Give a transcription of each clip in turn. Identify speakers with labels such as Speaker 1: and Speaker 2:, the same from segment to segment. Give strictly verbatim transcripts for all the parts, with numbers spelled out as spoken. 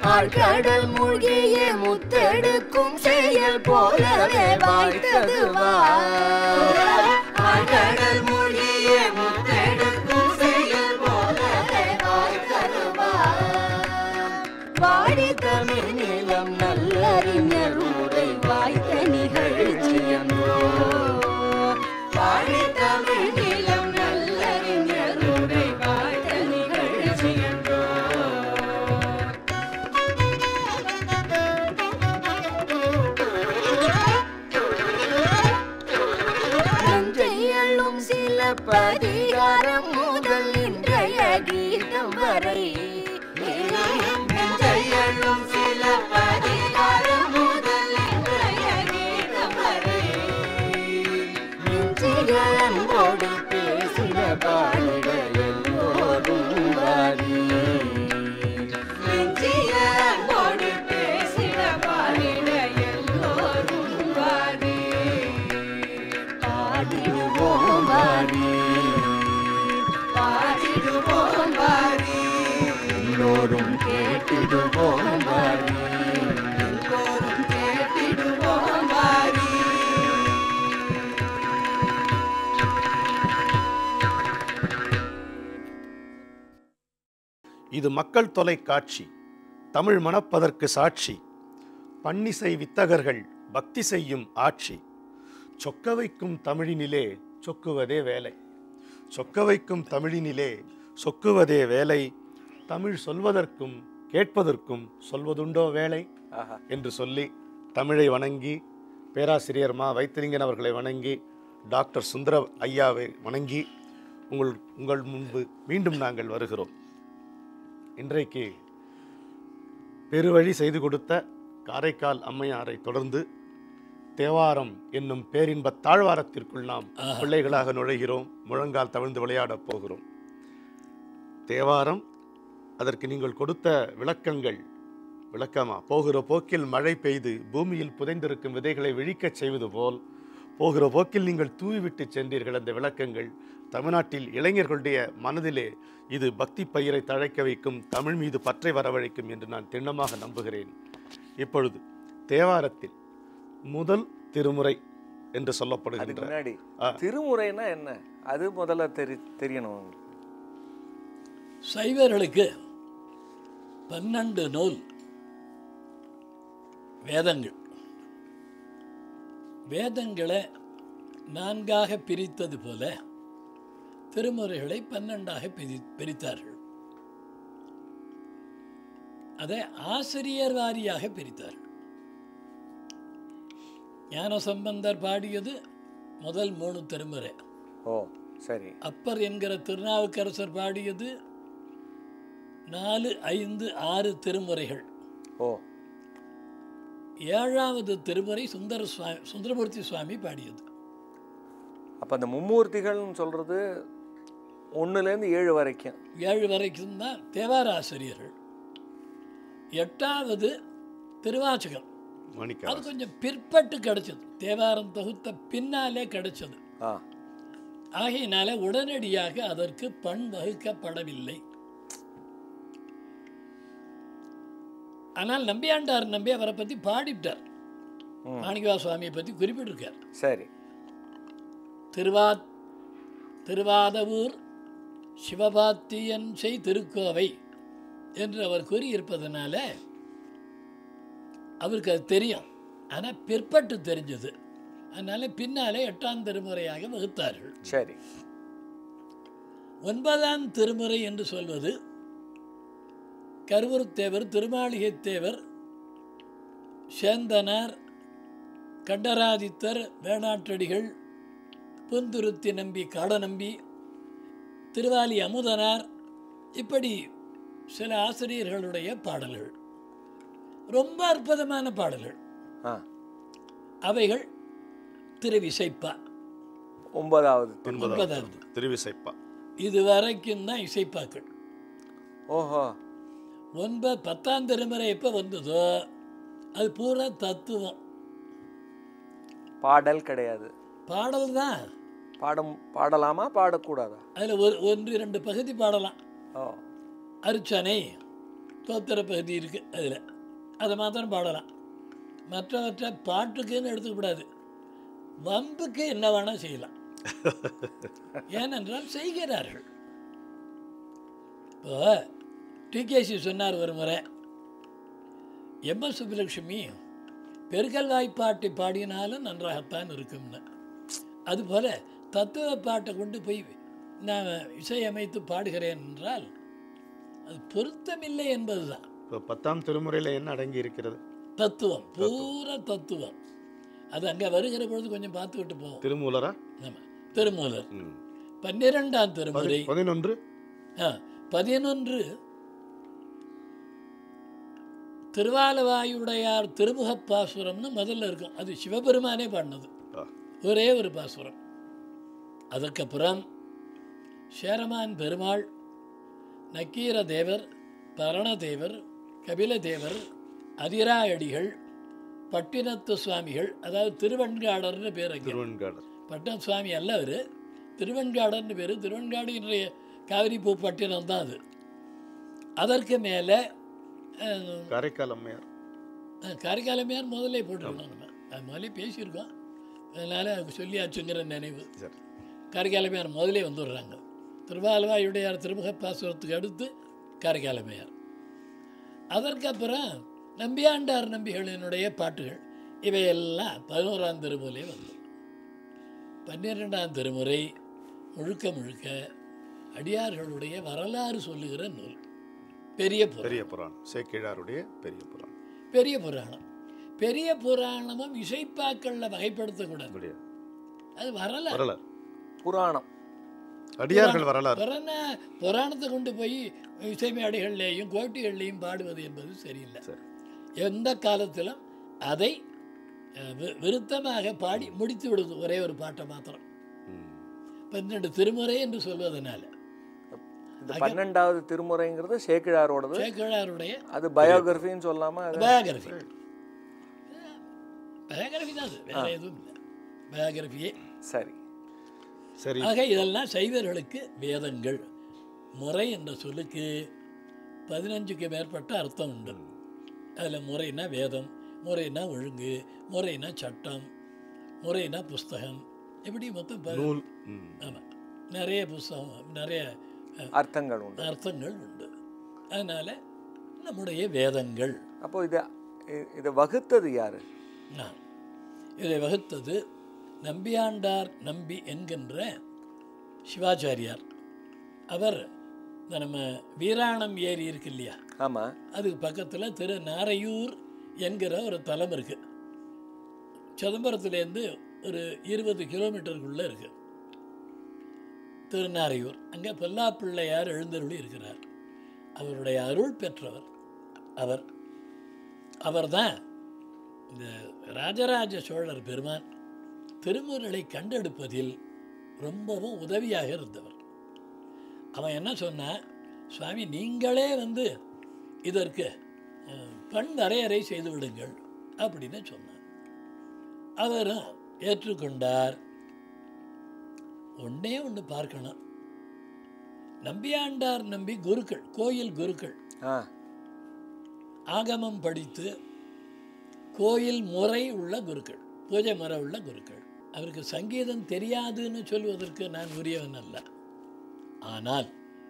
Speaker 1: ஆழ்கடல் மூழ்கிய முத்தெடுக்கும் செயல் போலவே வாய்த்தது ஆழ்கடல் மூழ்கிய முத்தெடுக்கும் செயல் போலவே வாய்த்தது வாடி தமிழ் நிலம் நல்லறிஞர் உரை வாய்த்த நிகழ்ச்சியன்றோ வாடி தமிழ் நிலம் நல்லறிஞர் உரை வாய்த்த நிகழ்ச்சியன்றோ நஞ்சையள்ளும் சில பதிகாரம் முதல் இன்றைய கீதம் வரை நஞ்சையள்ளும் சில பதிகாரம் முதல் இன்றைய கீதம் வரை நெஞ்சிகளோடு பேசின பாடிட எல்லோரும் வாரி நெஞ்சிகளோடு பேசின பாடிட எல்லோரும் வாரி பாடிடுவோம் வாரி பாடிடுவோம் வாரி எல்லோரும் கேட்டிடுவோம் வாரி எல்லோரும் கேட்டிடுவோம் வாரி.
Speaker 2: இது மக்கள் தொலைக்காட்சி, தமிழ் மணப்பதற்கு சாட்சி. பன்னிசை வித்தகர்கள் பக்தி செய்யும் ஆட்சி. சொக்க வைக்கும் தமிழினிலே சொக்குவதே வேலை. சொக்க வைக்கும் தமிழினிலே சொக்குவதே வேலை. தமிழ் சொல்வதற்கும் கேட்பதற்கும் சொல்வதுண்டோ வேலை என்று சொல்லி தமிழை வணங்கி, பேராசிரியர் மா வைத்திலிங்கன் அவர்களை வணங்கி, டாக்டர் சுந்தர ஐயாவை வணங்கி உங்கள் உங்கள் முன்பு மீண்டும் நாங்கள் வருகிறோம். இன்றைக்கு பெருவழி செய்து கொடுத்த காரைக்கால் அம்மையாரை தொடர்ந்து தேவாரம் என்னும் பேரின்ப தாழ்வாரத்திற்குள் நாம் பிள்ளைகளாக நுழைகிறோம். முழங்கால் தவிழ்ந்து விளையாடப் போகிறோம். தேவாரம், அதற்கு நீங்கள் கொடுத்த விளக்கங்கள் விளக்கமா? போகிற போக்கில் மழை பெய்து பூமியில் புதைந்திருக்கும் விதைகளை விழிக்கச் செய்வது போல் போகிற போக்கில் நீங்கள் தூவிவிட்டு சென்றீர்கள். அந்த விளக்கங்கள் தமிழ்நாட்டில் இளைஞர்களுடைய மனதிலே இது பக்தி பயிரை தழைக்க வைக்கும், தமிழ் மீது பற்றை வரவழைக்கும் என்று நான் திண்ணமாக நம்புகிறேன். இப்பொழுது தேவாரத்தில் முதல் திருமுறை என்று சொல்லப்படுகின்ற
Speaker 3: திருமுறைனா என்ன, அது முதல்ல தெரி தெரியணும்.
Speaker 4: சைவர்களுக்கு பன்னெண்டு நூல் வேதங்கள். வேதங்களை நான்காக பிரித்தது போல திருமுறைகளை பன்னெண்டாக பிரி பிரித்தார்கள். அதை ஆசிரியர் வாரியாக பிரித்தார்கள். ஞானசம்பந்தர் பாடியது முதல் மூணு திருமுறை.
Speaker 3: ஓ சரி.
Speaker 4: அப்பர் என்கிற திருநாவுக்கரசர் பாடியது நாலு ஐந்து ஆறு திருமுறைகள்.
Speaker 3: ஓ.
Speaker 4: ஏழாவது திருமுறை சுந்தர சுவாமி சுந்தரமூர்த்தி சுவாமி பாடியது.
Speaker 3: அப்போ அந்த மும்மூர்த்திகள்னு சொல்கிறது ஒன்றுலேருந்து ஏழு வரைக்கும்
Speaker 4: ஏழு வரைக்கும் தான் தேவார ஆசிரியர்கள். எட்டாவது திருவாச்சகம், அது கொஞ்சம் பிற்பட்டு கிடைச்சது. தேவாரம் தொகுத்த பின்னாலே கிடைச்சது. ஆகையினால உடனடியாக அதற்கு பண் வகுக்கப்படவில்லை. ஆனால் நம்பியாண்டார் நம்பி அவரை பற்றி பாடிட்டார். மாணிக்கவா சுவாமியை பற்றி குறிப்பிட்டிருக்கார்.
Speaker 3: சரி.
Speaker 4: திருவா திருவாதவூர் சிவபாத்தியன் செய் திருக்கோவை என்று அவர் கூறியிருப்பதனால அவருக்கு அது தெரியும். ஆனால் பிற்பட்டு தெரிஞ்சது. அதனால பின்னாலே எட்டாம் திருமுறையாக வகுத்தார்கள்.
Speaker 3: சரி.
Speaker 4: ஒன்பதாம் திருமுறை என்று சொல்வது கருவூர் தேவர், திருமாளிகை தேவர், சேந்தனார், கண்டராதித்தர், வேணாற்றடிகள், புந்துருத்தி நம்பி, காடநம்பி, திருவாலி அமுதனார், இப்படி சில ஆசிரியர்களுடைய பாடல்கள். ரொம்ப அற்புதமான பாடல்கள். அவைகள் திருவிசைப்பா.
Speaker 3: ஒன்பதாவது
Speaker 4: ஒன்பதாவது
Speaker 2: திருவிசைப்பா.
Speaker 4: இது வரைக்கும் தான் இசைப்பாக்கள்.
Speaker 3: ஓஹோ.
Speaker 4: ஒன்பது பத்தாம் திருமுறை எப்போ வந்ததோ அது பூரா தத்துவம்.
Speaker 3: பாடல் கிடையாது.
Speaker 4: பாடல் தான்.
Speaker 3: பாடம் பாடலாமா பாடக்கூடாதா?
Speaker 4: அதில் ஒரு ஒன்று இரண்டு பகுதி பாடலாம்.
Speaker 3: ஓ.
Speaker 4: அர்ச்சனை, தோத்திர பகுதி இருக்குது அதில், அதை மாத்திரம் பாடலாம். மற்றவற்றை பாட்டுக்குன்னு எடுத்துக்கூடாது, வம்புக்கு என்ன வேணால் செய்யலாம். ஏனென்றால் செய்கிறார்கள். இப்போ டிகேசி சொன்னார் ஒரு முறை, எம் எஸ் சுப்புலட்சுமி பெருக்கல் வாய்ப்பாட்டை பாடினாலும் நன்றாகத்தான் இருக்கும்னு. அதுபோல் தத்துவ பாட்டை கொண்டு போய் நான் இசையமைத்து பாடுகிறேன் என்றால் அது பொருத்தமில்லை என்பது தான்.
Speaker 2: இப்போ பத்தாம் திருமுறையில் என்ன அடங்கி இருக்கிறது?
Speaker 4: தத்துவம், பூரா தத்துவம். அது அங்கே வருகிற பொழுது கொஞ்சம் பார்த்து விட்டு போவோம்.
Speaker 2: திருமூலரா?
Speaker 4: ஆமாம், திருமூலர். பன்னிரெண்டாம் திருமுறை
Speaker 2: பதினொன்று
Speaker 4: ஆ பதினொன்று திருவாலவாயுடையார் திருமுகப் பாசுரம்னு முதல்ல இருக்கும். அது சிவபெருமானே பாடினது, ஒரே ஒரு பாசுரம். அதுக்கப்புறம் சேரமான் பெருமாள், நக்கீர தேவர், பரணதேவர், கபிலதேவர், அதிராயடிகள், பட்டினத்து சுவாமிகள், அதாவது திருவெண்காடர்னு பேர்.
Speaker 2: திருவெண்காடர்
Speaker 4: பட்டின சுவாமி அல்ல அவர், திருவெண்காடர்னு பேர். திருவெண்காடு இன்றைய காவிரி பூ பட்டினம் தான் அது. அதற்கு மேலே
Speaker 2: காரைக்கால் அம்மையார்.
Speaker 4: காரைக்கால் அம்மையார் முதல்ல போட்டிருக்கோம், நம்ம அது முதல்ல பேசியிருக்கோம், அதனால் சொல்லியாச்சுங்கிற நினைவு. காரைக்கால் அம்மையார் முதலே வந்துடுறாங்க. திருவாலவாயுடையார் திருமுக பாசுரத்துக்கு அடுத்து காரைக்கால் அம்மையார். அதற்கப்புறம் நம்பியாண்டார் நம்பிகளினுடைய பாட்டுகள் இவையெல்லாம் பதினோராம் திருமுறை வந்து. பன்னிரெண்டாம் திருமுறை முழுக்க முழுக்க அடியார்களுடைய வரலாறு சொல்லுகிற நூல். பெரிய
Speaker 2: பெரிய புராணம், சேக்கிழாருடைய பெரிய புராணம்.
Speaker 4: பெரிய புராணம் பெரிய புராணமும் இசைப்பாக்களில் வகைப்படுத்தக்கூடாது, அது வரலாறு.
Speaker 3: புராணம்
Speaker 2: அடியார்கள் வரலாறு.
Speaker 4: புராணத்தை கொண்டு போய் இசைமேடைகள்லேயும் கோட்டிகள்லேயும் பாடுவது என்பது சரியில்லை. எந்த காலத்திலும் அதை விருத்தமாக பாடி முடித்து விடுவது ஒரே ஒரு பாட்டை மாத்திரம். பன்னெண்டு திருமுறை என்று சொல்வதனால
Speaker 3: பன்னெண்டாவது திருமுறைங்கிறது சேக்கிழாரோடது.
Speaker 4: சேக்கிழாருடைய
Speaker 3: அது பயோகிராஃபின்னு சொல்லாம
Speaker 4: பயோகிராஃபி பயோகிராஃபி தான், அது வேற எதுவும் இல்லை, பயோகிராஃபியே.
Speaker 3: சரி
Speaker 2: சரி.
Speaker 4: ஆக இதெல்லாம் சைவர்களுக்கு வேதங்கள். முறை என்ற சொல்லுக்கு பதினஞ்சுக்கு மேற்பட்ட அர்த்தம் உண்டு. அதில் முறைனா வேதம், முறைனா ஒழுங்கு, முறைனா சட்டம், முறைனா புஸ்தகம், இப்படி மொத்தம் நூல். ஆமாம், நிறைய புஸ்தகம், நிறைய
Speaker 3: அர்த்தங்கள் உண்டு
Speaker 4: அர்த்தங்கள் உண்டு அதனால் நம்முடைய வேதங்கள்.
Speaker 3: அப்போ இதை இதை வகுத்தது யாரு?
Speaker 4: இதை வகுத்தது நம்பியாண்டார் நம்பி என்கின்ற சிவாச்சாரியார். அவர் இந்த நம்ம வீராணம் ஏரி இருக்கு இல்லையா,
Speaker 3: ஆமாம்,
Speaker 4: அதுக்கு பக்கத்தில் திரு நாரையூர் என்கிற ஒரு தலம் இருக்குது. சிதம்பரத்துலேருந்து ஒரு இருபது கிலோமீட்டருக்குள்ளே இருக்குது திருநாரையூர். அங்கே பொல்லாப்பிள்ளையார் எழுந்தருளி இருக்கிறார். அவருடைய அருள் பெற்றவர் அவர். அவர்தான் இந்த ராஜராஜ சோழர் பெருமான் திருமுறைகளை கண்டெடுப்பதில் ரொம்பவும் உதவியாக இருந்தவர். அவன் என்ன சொன்னான், சுவாமி நீங்களே வந்து இதற்கு பண் வரையறை செய்து விடுங்கள் அப்படின்னு சொன்னார். அவரும் ஏற்றுக்கொண்டார். ஒன்றே ஒன்று பார்க்கணும், நம்பியாண்டார் நம்பி குருக்கள், கோயில் குருக்கள், ஆகமம் படித்து கோயில் முறை உள்ள குருக்கள், பூஜை முறை உள்ள குருக்கள். அவருக்கு சங்கீதம் தெரியாதுன்னு சொல்வதற்கு நான் உரியவன் அல்ல. ஆனால்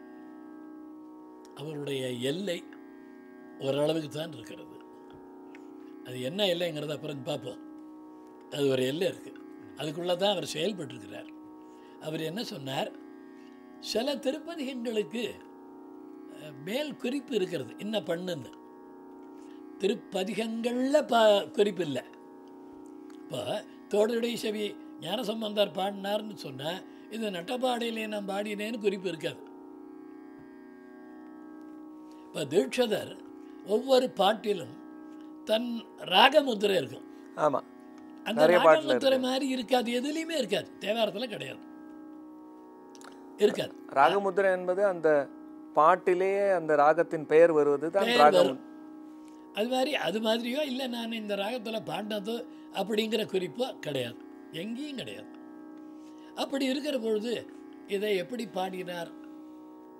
Speaker 4: அவருடைய எல்லை ஓரளவுக்கு தான் இருக்கிறது. அது என்ன எல்லைங்கிறத அப்புறம் பார்ப்போம். அது ஒரு எல்லை இருக்குது, அதுக்குள்ளே தான் அவர் செயல்பட்டிருக்கிறார். அவர் என்ன சொன்னார், சில திருப்பதிகங்களுக்கு மேல் குறிப்பு இருக்கிறது, என்ன பண்ணுன்னு. திருப்பதிகங்களில் பா குறிப்பு இல்லை. இப்போ தோடுடைய செவி ஞானசம்பந்தர் பாடினார்னு சொன்னால் இது நட்டப்பாடையிலே நான் பாடினேன்னு குறிப்பு இருக்காது. இப்போ தீட்சதர் ஒவ்வொரு பாட்டிலும் தன் ராகமுத்திரை இருக்கும்.
Speaker 3: ஆமாம்,
Speaker 4: அந்த ராகமுத்திரை மாதிரி இருக்காது, எதுலேயுமே இருக்காது. தேவாரத்தில் கிடையாது, இருக்காது.
Speaker 3: ராகமுத்திரை என்பது அந்த பாட்டிலேயே அந்த ராகத்தின் பெயர் வருவது தான் ராகம்.
Speaker 4: அது மாதிரி அது மாதிரியோ இல்லை நான் இந்த ராகத்தில் பாடினதோ அப்படிங்கிற குறிப்போ கிடையாது, எங்கேயும் கிடையாது. அப்படி இருக்கிற பொழுது இதை எப்படி பாடினார்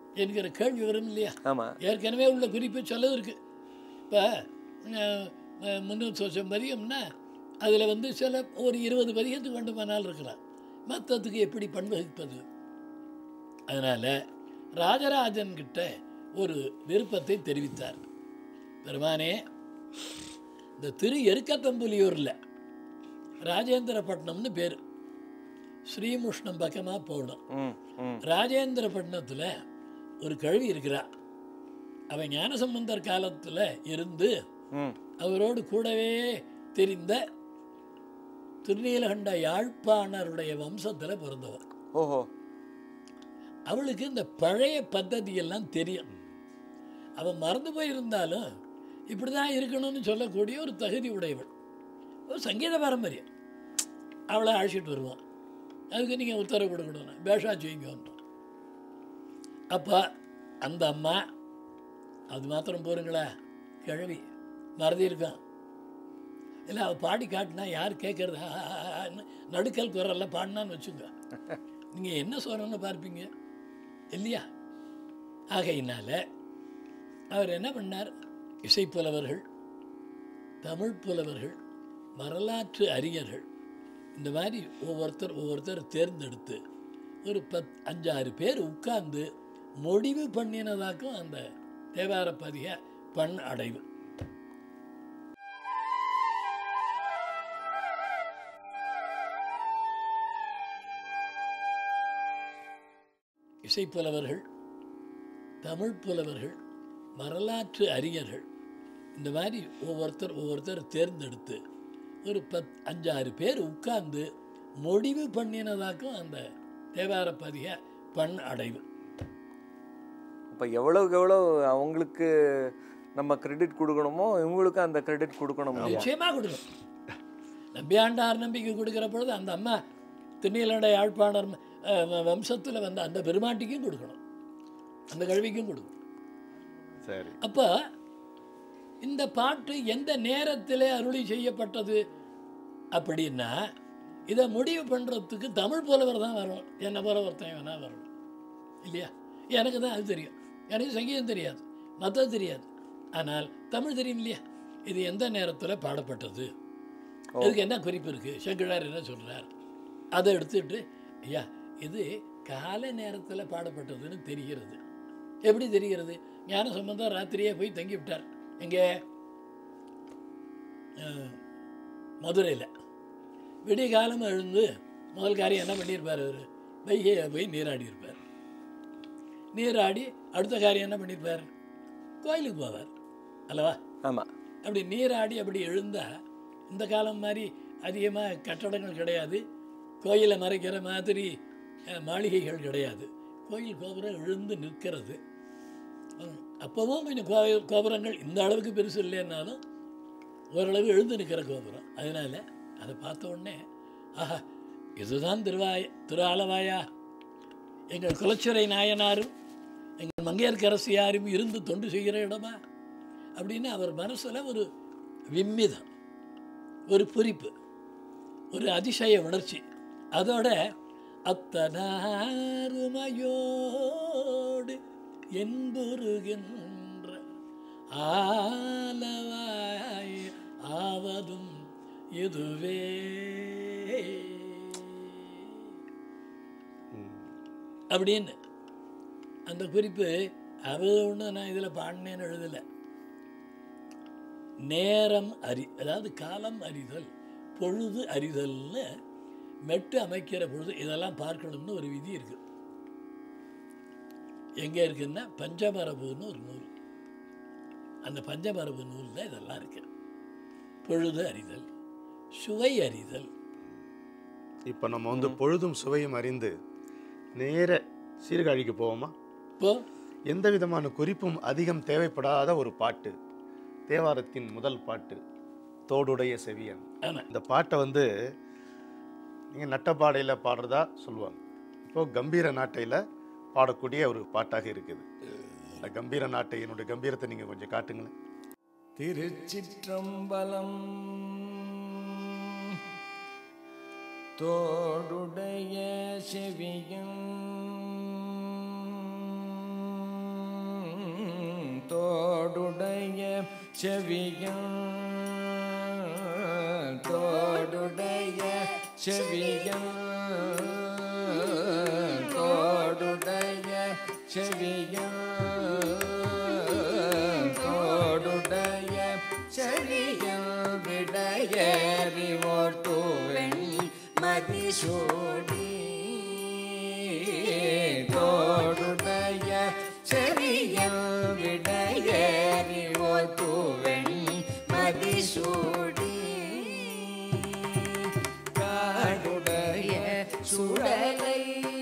Speaker 4: என்கிற கேள்வி வரும் இல்லையா?
Speaker 3: ஆமாம்.
Speaker 4: ஏற்கனவே உள்ள குறிப்பு சொல்ல இருக்கு. இப்போ முன்னூற்றி வருஷம் பதிகம்னா அதில் வந்து சில ஒரு இருபது பதிகத்துக்கு வேண்டுமானால் இருக்கலாம். மற்றத்துக்கு எப்படி பண்பகிப்பது? அதனால் ராஜராஜன் கிட்ட ஒரு விருப்பத்தை தெரிவித்தார். பெருமானே, இந்த திரு எருக்கத்தம்புலியூரில் ராஜேந்திரப்பட்டினம்னு பேர், ஸ்ரீமுஷ்ணம் பக்கமாக போகணும். ராஜேந்திரப்பட்டினத்தில் ஒரு கழுவி இருக்கிறா. அவன் ஞானசம்பந்தர் காலத்தில் இருந்து அவரோடு கூடவே தெரிந்த திருநீலகண்ட யாழ்ப்பாணருடைய வம்சத்தில் பிறந்தவர்.
Speaker 3: ஓஹோ.
Speaker 4: அவளுக்கு இந்த பழைய பద్ధதியெல்லாம் தெரியும். அவன் மறந்து போயிருந்தாலும் இப்படி தான் இருக்கணும்னு சொல்லக்கூடிய ஒரு தகுதி உடையவள், ஒரு சங்கீத பாரம்பரியம். அவளை அழைச்சிட்டு வருவான். அதுக்கு நீங்கள் உத்தரவு கொடுக்கணும், பேஷா செய்யுங்க. அப்போ அந்த அம்மா அது மாத்திரம் போருங்களா, கிழவி மறதி இருக்கான் இல்லை, அவள் பாடி காட்டினா யார் கேட்குறது? நடுக்கல் குரலில் பாடினான்னு வச்சுங்க, நீங்கள் என்ன சொல்கிறோன்னு பார்ப்பீங்க இல்லையா? ஆகையினால் அவர் என்ன பண்ணார்? இசைப்புலவர்கள், தமிழ் புலவர்கள், வரலாற்று அறிஞர்கள், இந்த மாதிரி ஒவ்வொருத்தர் ஒவ்வொருத்தர் தேர்ந்தெடுத்து ஒரு பத் அஞ்சாறு பேர் உட்கார்ந்து முடிவு பண்ணினதாக்கும் அந்த தேவார பதிக பண் அடைவு. இசைப்புலவர்கள், தமிழ் புலவர்கள், வரலாற்று அறிஞர்கள், இந்த மாதிரி ஒவ்வொருத்தர் ஒவ்வொருத்தர் தேர்ந்தெடுத்து ஒரு பத் அஞ்சாறு பேர் உட்கார்ந்து முடிவு பண்ணினதாக்கும் அந்த தேவார பதிக பண் அடைவு.
Speaker 3: இப்போ எவ்வளோக்கு எவ்வளோ அவங்களுக்கு நம்ம கிரெடிட் கொடுக்கணுமோ இவங்களுக்கும் அந்த கிரெடிட் கொடுக்கணும்.
Speaker 4: நிச்சயமாக கொடுக்கணும். நம்பியாண்டார் நம்பிக்கை கொடுக்குற பொழுது அந்த அம்மா திருநீலகண்ட யாழ்ப்பாணர் வம்சத்தில் வந்த அந்த பெருமாட்டிக்கும் கொடுக்கணும், அந்த கல்விக்கும் கொடுக்கணும்.
Speaker 2: சரி.
Speaker 4: அப்போ இந்த பாட்டு எந்த நேரத்தில் அருளி செய்யப்பட்டது அப்படின்னா, இதை முடிவு பண்ணுறதுக்கு தமிழ் புலவர் தான் வரணும். என்னை போல ஒருத்தன் வேணா வரணும் இல்லையா? எனக்கு தான் அது தெரியும், எனக்கு சங்கீதம் தெரியாது, மற்றது தெரியாது, ஆனால் தமிழ் தெரியும் இல்லையா? இது எந்த நேரத்தில் பாடப்பட்டது, இதுக்கு என்ன குறிப்பு இருக்குது, செங்கிழார் என்ன சொல்கிறார், அதை எடுத்துட்டு ஐயா இது காலை நேரத்தில் பாடப்பட்டதுன்னு தெரிகிறது. எப்படி தெரிகிறது? ஞான சம்பந்தம் ராத்திரியே போய் தங்கி விட்டார். எங்கே? மதுரையில். விடிய காலம் எழுந்து முதல் காரியம் என்ன பண்ணியிருப்பார்? அவர் வைகையை போய் நீராடி இருப்பார். நீராடி அடுத்த காரியம் என்ன பண்ணியிருப்பார்? கோயிலுக்கு போவார் அல்லவா?
Speaker 3: ஆமாம்.
Speaker 4: அப்படி நீராடி அப்படி எழுந்தால் இந்த காலம் மாதிரி அதிகமாக கட்டடங்கள் கிடையாது, கோயிலை மறைக்கிற மாதிரி மாளிகைகள் கிடையாது. கோயில் கோபுரம் எழுந்து நிற்கிறது. அப்போவும் கொஞ்சம் கோவில் கோபுரங்கள் இந்த அளவுக்கு பெருசு இல்லைன்னாலும் ஓரளவு எழுந்து நிற்கிற கோபுரம். அதனால் அதை பார்த்த உடனே ஆஹா, இதுதான் திருவாய திரு ஆலவாயா, எங்கள் குலச்சிறை நாயனாரும் எங்கள் மங்கையர்க்கரசியாரும் இருந்து தொண்டு செய்கிற இடமா அப்படின்னு அவர் மனசில் ஒரு விம்மிதம், ஒரு குறிப்பு, ஒரு அதிசய உணர்ச்சி. அதோட அத்தனாருமையோடு என்புருகின்ற ஆலவாய் ஆவதும் இதுவே அப்படின்னு அந்த குறிப்பு. அது ஒன்று நான் இதில் பாடினேன்னு எழுதலை. நேரம் அறி, அதாவது காலம் அறிதல், பொழுது அறிதல்னு மெட்டு அமைக்கிற பொழுது இதெல்லாம் பார்க்கணும்னு ஒரு விதி இருக்குது. எங்கே இருக்குன்னா பஞ்சமரபுன்னு ஒரு நூல், அந்த பஞ்சமரபு நூலில் இதெல்லாம் இருக்கு. பொழுது அறிதல், சுவை அறிதல்.
Speaker 2: இப்போ நம்ம வந்து பொழுதும் சுவையும் அறிந்து நேர சீர்காழிக்கு போவோமா?
Speaker 4: இப்போ
Speaker 2: எந்த விதமான குறிப்பும் அதிகம் தேவைப்படாத ஒரு பாட்டு, தேவாரத்தின் முதல் பாட்டு, தோடுடைய செவியன். இந்த பாட்டை வந்து நீங்கள் நட்டப்பாடையில் பாடுறதா சொல்லுவாங்க. இப்போது கம்பீர நாட்டையில் பாடக்கூடிய ஒரு பாட்டாக இருக்குது. இந்த கம்பீர நாட்டை, என்னுடைய கம்பீரத்தை நீங்கள் கொஞ்சம் காட்டுங்களேன்.
Speaker 1: திருச்சிற்றம்பலம். தோடுடைய செவியன்
Speaker 3: செவியன் தோடுடைய செவியன் தோடுடைய செவியன் தோடுடைய செவியன் விடையேறி ஓர்த்துவெண் மதிசூடி தோடுடைய செவியன் விடையேறி ஓர்த்துவெண் மதிசூடி காடுடைய சுடலை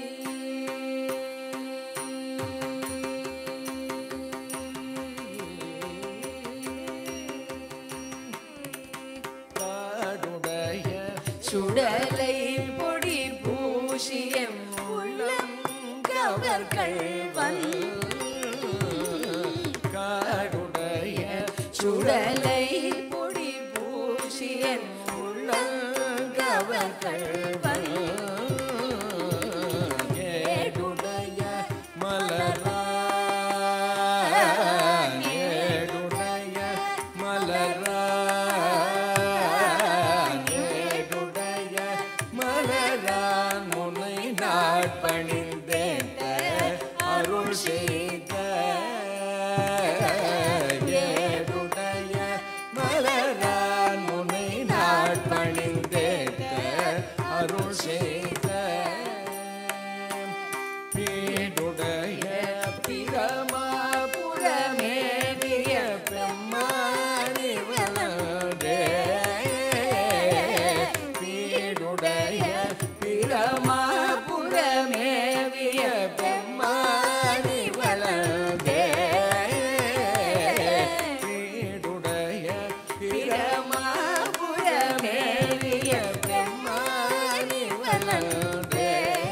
Speaker 3: காடுடைய
Speaker 1: சுடலை பொடி பூசியம் உள்ளம் கவர்கள்
Speaker 3: காடுடைய
Speaker 1: சுடலை பொடி பூசியம் உள்ளம் கவர்கள்
Speaker 3: ஏடுடைய மலரா ஏடுடைய மலரா ஏடுடைய மலரான் முனை நாட்பணிந்தேத்த அருள் செய்த ஏடுடைய மலரான் முனை நாட்பணிந்தேத்த அருள் செய்த பீடுடைய பிரமாபுரமேவிய பெம்மானி வளர்ந்தே பீடுடைய பிரமாபுரமேவிய பெம்மானி வளர்ந்தே பீடுடைய பிரமாபுரமேவிய பெம்மானி வளர்ந்தே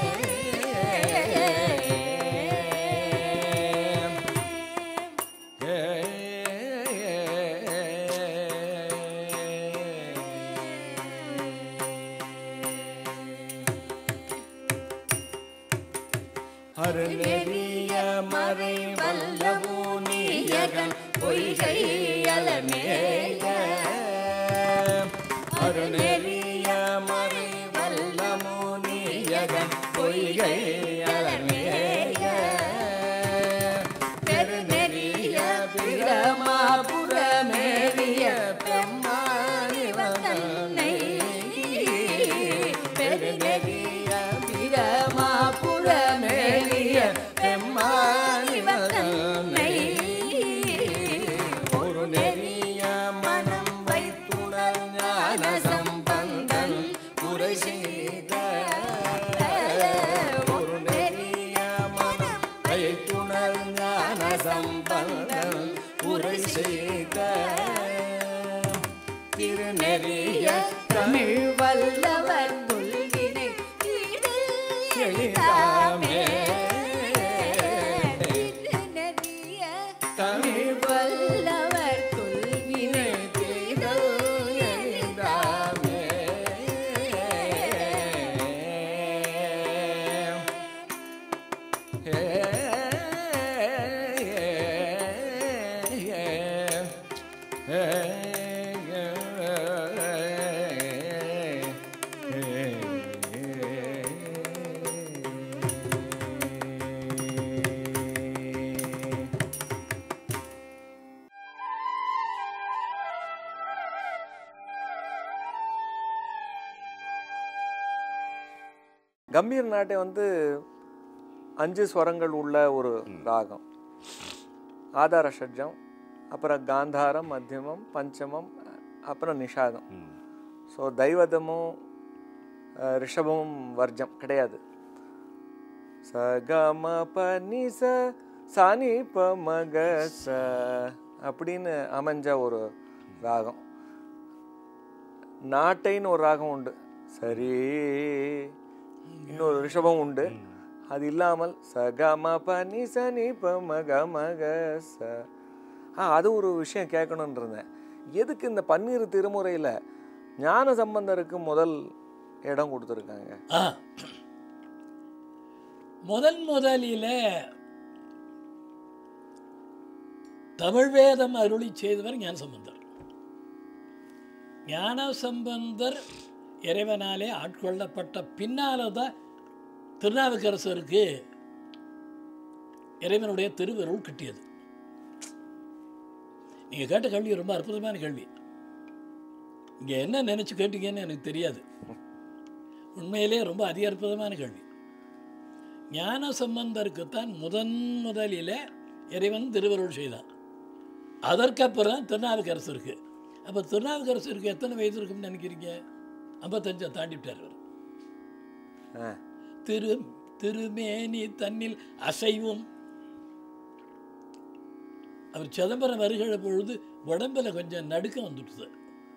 Speaker 3: அருநெறிய மறை வல்லபூனியகன் பொய்கை அலமேய அருநெறிய மறை வல்லமூனியகன் பொய்கை அலமேய பெருநெறிய பிரமாபுரமேவிய பெம்மானி வந்தனை பெருநெறிய பிரமாபுரமேவிய பெம்மானி வந்தனை ஒரு நெறிய மனம் வைத்துணர் ஞான சம்பந்தன் உரை செய்த ஒரு நெறிய மனம் வைத்துணர் ஞான சம்பந்தன் உரை செய்த திருநெறிய தமிழ் வல்லவர் துல்வினை எளிதாமே தமிழ் வல்லவர் துல்வினை தீதல் எளிதாமே கம்பீர் நாட்டை வந்து அஞ்சு ஸ்வரங்கள் உள்ள ஒரு ராகம். ஆதார ஷட்ஜம், அப்புறம் காந்தாரம், மத்தியமம், பஞ்சமம், அப்புறம் நிஷாதம். ஸோ தைவதமும் ரிஷபமும் வர்ஜம் கிடையாது. ச க ம ப நி ச சா நி ப ம க ச அப்படின்னு அமைஞ்ச ஒரு ராகம். நாட்டைன்னு ஒரு ராகம் உண்டு, சரி, இன்னொரு ரிஷபம் உண்டு. அது இல்லாமல் ச க ம ப நி ச நி ப ம க ம க ச. ஆ அது ஒரு விஷயம் கேட்கணுன்னு இருந்தேன். எதுக்கு இந்த பன்னீர் திருமுறையில் ஞான சம்பந்தருக்கு முதல் இடம் கொடுத்துருக்காங்க?
Speaker 4: முதன் முதலில் தமிழ் வேதம் அருளி செய்தவர் ஞானசம்பந்தர். ஞானசம்பந்தர் இறைவனாலே ஆட்கொள்ளப்பட்ட பின்னால தான் திருநாவுக்கரசருக்கு இறைவனுடைய திருவருள் கிட்டியது. நீங்கள் கேட்ட கேள்வி ரொம்ப அற்புதமான கேள்வி. இங்கே என்ன நினச்சி கேட்டீங்கன்னு எனக்கு தெரியாது. உண்மையிலே ரொம்ப அதி அற்புதமான கேள்வி. ஞான சம்பந்தருக்குத்தான் முதன் முதலில் இறைவன் திருவருள் செய்தான். அதற்கப்புறம் திருநாவுக்கரசருக்கு. அப்போ திருநாவுக்கரசருக்கு எத்தனை வயது இருக்குன்னு நினைக்கிறீங்க? ஐம்பத்தஞ்சை தாண்டிவிட்டார் அவர். திரு திருமேனி தன்னில் அசைவும். அவர் சிதம்பரம் வருகிற பொழுது உடம்புல கொஞ்சம் நடுக்கம் வந்துடுது.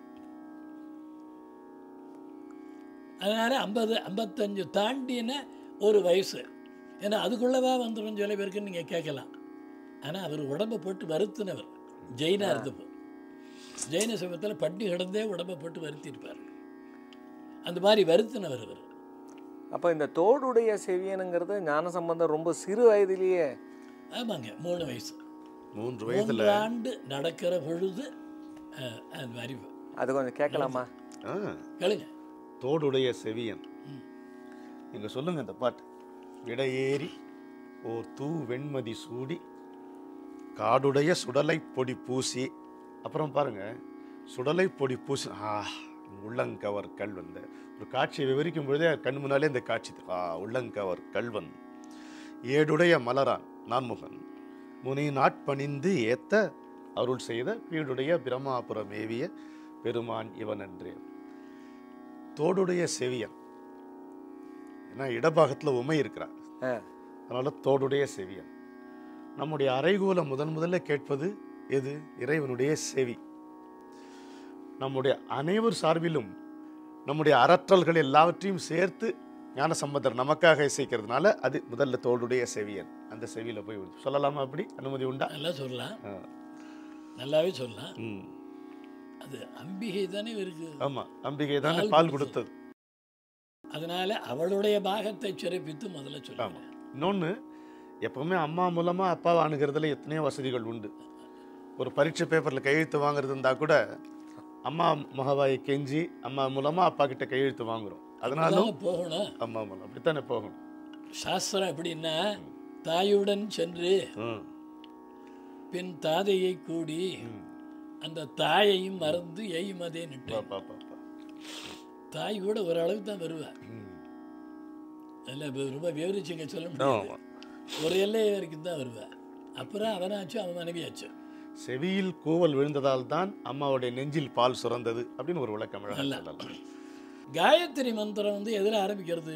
Speaker 4: அதனால் ஐம்பது ஐம்பத்தஞ்சு தாண்டின ஒரு வயசு. ஏன்னா அதுக்குள்ளவா வந்துடும் சில பேருக்கு நீங்கள் கேட்கலாம். ஆனால் அவர் உடம்பை போட்டு வருத்தினவர். ஜெயினா இருந்தப்போ ஜெயின சமயத்தில் பட்டி கிடந்தே உடம்பை போட்டு வருத்திருப்பார். அந்த மாதிரி வருத்தினவர் அவர்.
Speaker 3: அப்போ இந்த தோடுடைய செவியனுங்கிறது ஞானசம்பந்தம் ரொம்ப சிறு வயதிலேயே.
Speaker 4: ஆமாங்க, மூணு வயசு
Speaker 2: மூன்று வயதுல
Speaker 4: ஆண்டு நடக்கிற பொழுது அது மாதிரி.
Speaker 3: அது கொஞ்சம் கேட்கலாமா?
Speaker 4: கேளுங்க.
Speaker 2: தோடுடைய செவியன் நீங்க சொல்லுங்க இந்த பாட்டு. விடையேறி ஓர் தூ வெண்மதி சூடி காடுடைய சுடலை பொடி பூசி. அப்புறம் பாருங்க, சுடலை பொடி பூசி ஆ உள்ளங்கவர் கல்வன். ஒரு காட்சியை விவரிக்கும் பொழுதே கண் முன்னாலே இந்த காட்சி. ஆ உள்ளங்கவர் கல்வன் ஏடுடைய மலரான் நான்முகன் முனி நாட்பணிந்து ஏத்த அருள் செய்த வீடுடைய பிரமாபுரம் ஏவிய பெருமான் இவன் என்றே. தோடுடைய செவியன். ஏன்னா இடபாகத்தில் உமை இருக்கிறார், அதனால தோடுடைய செவியன். நம்முடைய அறைகூல முதன் முதல்ல கேட்பது எது? இறைவனுடைய செவி. நம்முடைய அனைவர் சார்பிலும் நம்முடைய அறற்றல்கள் எல்லாவற்றையும் சேர்த்து ஞானசம்பந்தர் நமக்காக இசைக்கிறதுனால அது முதல்ல தோடுடைய செவியன். அந்த செவியில போய் சொல்லலாமா? அப்படி அனுமதி உண்டா?
Speaker 4: நல்லா சொல்லலாம், நல்லாவே சொல்லலாம். அது அம்பிகை தானே இருக்கு.
Speaker 2: ஆமா, அம்பிகை தானே பால் கொடுத்தது.
Speaker 4: அதனால அவளுடைய பாகத்தை சிறப்பித்து முதல்ல சொல்லலாம்.
Speaker 2: இன்னொன்று, எப்பவுமே அம்மா மூலமா அப்பாவை அணுகிறதுல எத்தனையோ வசதிகள் உண்டு. ஒரு பரீட்சை பேப்பர்ல கையெழுத்து வாங்குறது இருந்தா கூட அம்மா மகவாயை கெஞ்சி அம்மா மூலமா அப்பா கிட்ட கையெழுத்து வாங்குறோம். அதனாலும் போகணும், அம்மா மூலம் அப்படித்தானே போகணும்.
Speaker 4: சாஸ்திரம் எப்படின்னா, தாயுடன் சென்று பின் தாதையை கூடி அந்த தாயையும் மறந்து எய்மதே நிட்டு. தாய் கூட ஓரளவுக்கு தான் வருவா. அதில் ரொம்ப விவரிச்சுங்க சொல்ல முடியாது. ஒரு எல்லை வரைக்கும் தான் வருவா. அப்புறம் அவனாச்சு அவன் மனைவியாச்சு.
Speaker 2: செவியில் கூவல் விழுந்ததால் தான் அம்மாவுடைய நெஞ்சில் பால் சுரந்தது அப்படின்னு ஒரு விளக்கம்.
Speaker 4: காயத்ரி மந்திரம் வந்து எதில் ஆரம்பிக்கிறது?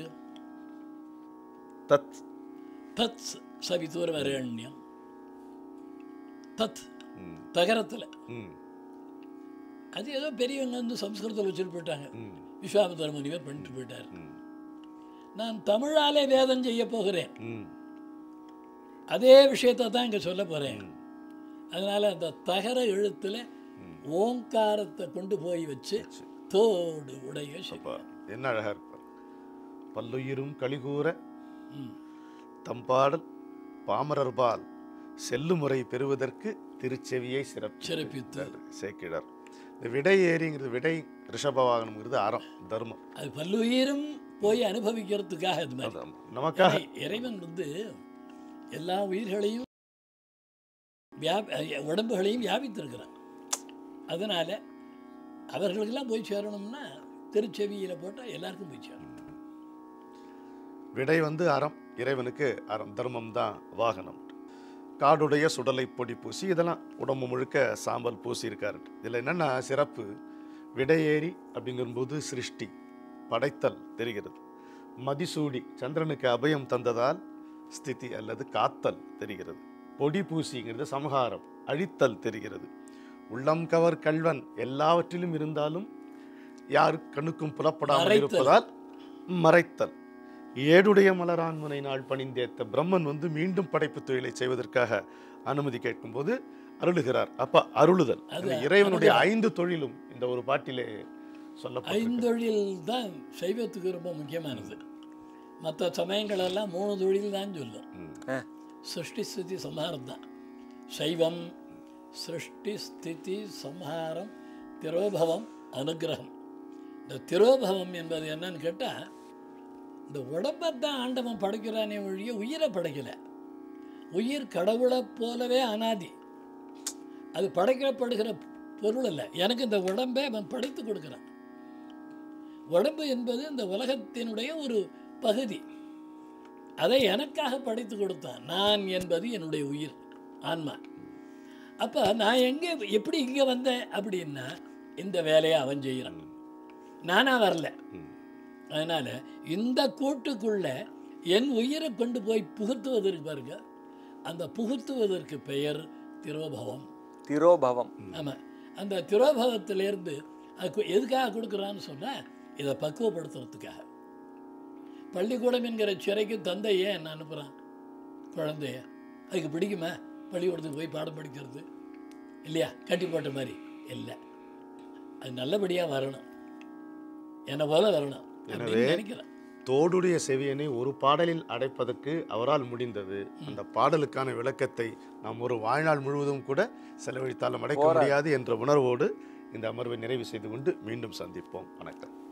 Speaker 2: தத்
Speaker 4: தத் சவிதூர் வரண்யம். தத் தகரத்தில். அது ஏதோ பெரியவங்க வந்து சம்ஸ்கிருதத்தில் வச்சுட்டு போயிட்டாங்க. விஸ்வாமித்திர முனிவர் பண்ணிட்டு போயிட்டார். நான் தமிழாலே வேதம் செய்ய போகிறேன். அதே விஷயத்தை தான் இங்கே சொல்ல போகிறேன். அதனால் அந்த தகர எழுத்தில் ஓங்காரத்தை கொண்டு போய் வச்சு தோடு உடைய.
Speaker 2: என்ன அழகா இருப்பார். பல்லுயிரும் கலிகூற தம்பாடல் பாமரர்பால் செல்லுமுறை பெறுவதற்கு திருச்செவியை சிறப்பு
Speaker 4: சிறப்பித்து
Speaker 2: சேர்க்கிறார். இந்த விடை ஏறிங்கிறது, விடை ரிஷபவாகனம்ங்கிறது அறம், தர்மம்.
Speaker 4: அது பல்லுயிரும் போய் அனுபவிக்கிறதுக்காக இது மாதிரி
Speaker 2: நமக்காக
Speaker 4: இறைவன் வந்து எல்லா உயிர்களையும் உடம்புகளையும் வியாபித்திருக்கிறான். அதனால அவர்களுக்கெல்லாம் போய் சேரணும்னா திருச்செவியில் போட்டால் எல்லாருக்கும் போய் சேரணும்.
Speaker 2: விடை வந்து அறம், இறைவனுக்கு அறம், தர்மம் தான் வாகனம். காடுடைய சுடலை பொடி பூசி, இதெல்லாம் உடம்பு முழுக்க சாம்பல் பூசி இருக்காரு. இதில் என்னென்னா சிறப்பு, விடையேறி அப்படிங்கும்போது சிருஷ்டி படைத்தல் தெரிகிறது. மதிசூடி சந்திரனுக்கு அபயம் தந்ததால் ஸ்திதி அல்லது காத்தல் தெரிகிறது. பொடி பூசிங்கிறது சமகாரம், அழித்தல் தெரிகிறது. உள்ளம் கவர் கல்வன் எல்லாவற்றிலும் இருந்தாலும் யார் கண்ணுக்கும் புலப்படாமல் இருப்பதால் மறைத்தல். ஏடுடைய மலரான் முனை நாள் பணிந்தேத்த பிரம்மன் வந்து மீண்டும் படைப்பு தொழிலை செய்வதற்காக அனுமதி கேட்கும் போது அருளுகிறார். அப்ப அருளுதல் இறைவனுடைய ஐந்து தொழிலும் இந்த ஒரு பாட்டிலே சொல்ல.
Speaker 4: ஐந்தொழில் தான் சைவத்துக்கு ரொம்ப முக்கியமானது. மற்ற சமயங்கள் எல்லாம் மூணு தொழில் தான் சொல்லும். சிருஷ்டி ஸ்திதி சம்ஹாரம் தான். சைவம் சிருஷ்டி ஸ்திதி சம்ஹாரம் திரோபவம் அனுகிரகம். இந்த திரோபவம் என்பது என்னன்னு கேட்டால், இந்த உடம்பைத்தான் ஆண்டவன் படைக்கிறானே ஒழிய உயிரை படைக்கலை. உயிர் கடவுளை போலவே அனாதி, அது படைக்கப்படுகிற பொருள் இல்லை. எனக்கு இந்த உடம்பை அவன் படைத்து கொடுக்குறான். உடம்பு என்பது இந்த உலகத்தினுடைய ஒரு பகுதி, அதை எனக்காக படைத்து கொடுத்தான். நான் என்பது என்னுடைய உயிர், ஆன்மா. அப்போ நான் எங்கே எப்படி இங்கே வந்தேன் அப்படின்னா, இந்த வேலையை அவன் செய்கிறான், நானாக வரல. அதனால் இந்த கூட்டுக்குள்ள என் உயிரை கொண்டு போய் புகுத்துவதற்கு பாருங்க, அந்த புகுத்துவதற்கு பெயர் திரோபவம்.
Speaker 3: திரோபவம்.
Speaker 4: ஆமாம், அந்த திரோபவத்திலேருந்து அது எதுக்காக கொடுக்குறான்னு சொன்னால், இதை பக்குவப்படுத்துறதுக்காக. பள்ளிக்கூடம் என்கிற சிறைக்கு தந்தை ஏன் என்ன அனுப்புகிறான்? குழந்தைய அதுக்கு பிடிக்குமா பள்ளிக்கூடத்துக்கு போய் பாடம் படிக்கிறது? இல்லையா? கட்டி போட்ட மாதிரி இல்லை, அது நல்லபடியாக வரணும், என்னை போல வரணும்.
Speaker 2: எனவே தோடுடைய செவியனை ஒரு பாடலில் அடைப்பதற்கு அவரால் முடிந்தது. அந்த பாடலுக்கான விளக்கத்தை நாம் ஒரு வாழ்நாள் முழுவதும் கூட செலவழித்தாலும் அடைக்க முடியாது என்ற உணர்வோடு இந்த அமர்வை நிறைவு செய்து கொண்டு மீண்டும் சந்திப்போம். வணக்கம்.